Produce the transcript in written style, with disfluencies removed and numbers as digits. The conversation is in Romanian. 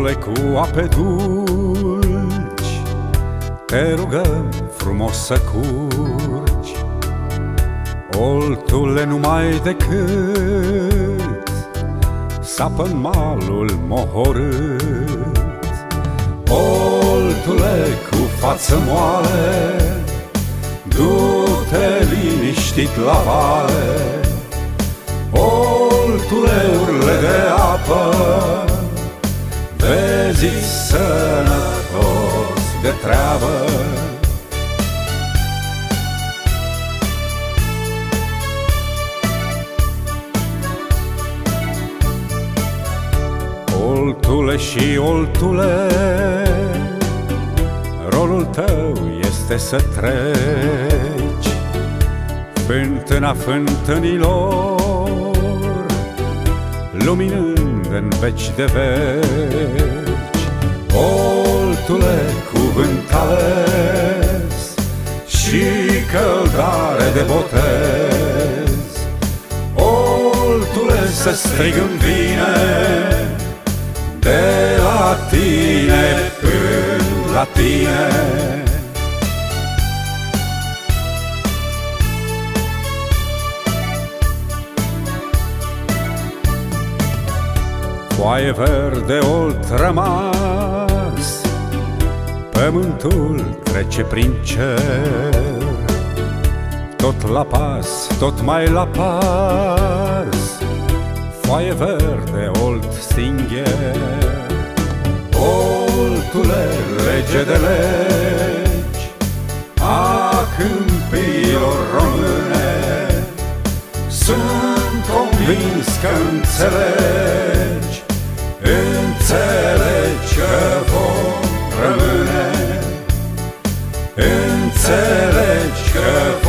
Oltule cu ape dulci, te rugăm frumos să curgi. Oltule, numai decât sapă-n malul mohorât. Oltule cu față moale, du-te liniștit la vale. Oltule, urle de apă, vezi sănătos de treabă. Oltule și oltule, rolul tău este să treci fântâna fântânilor, luminând în veci de veci. Oltule, cuvânt ales și căldare de botez. Oltule, să strigăm bine de la tine până la tine. Foaie verde, olt rămas, pământul trece prin cer. Tot la pas, tot mai la pas, foaie verde, olt stingher. Oltule, lege de legi a câmpiilor române, sunt convins că înțelegi, înțelegi că vom rămâne, înțelegi că vom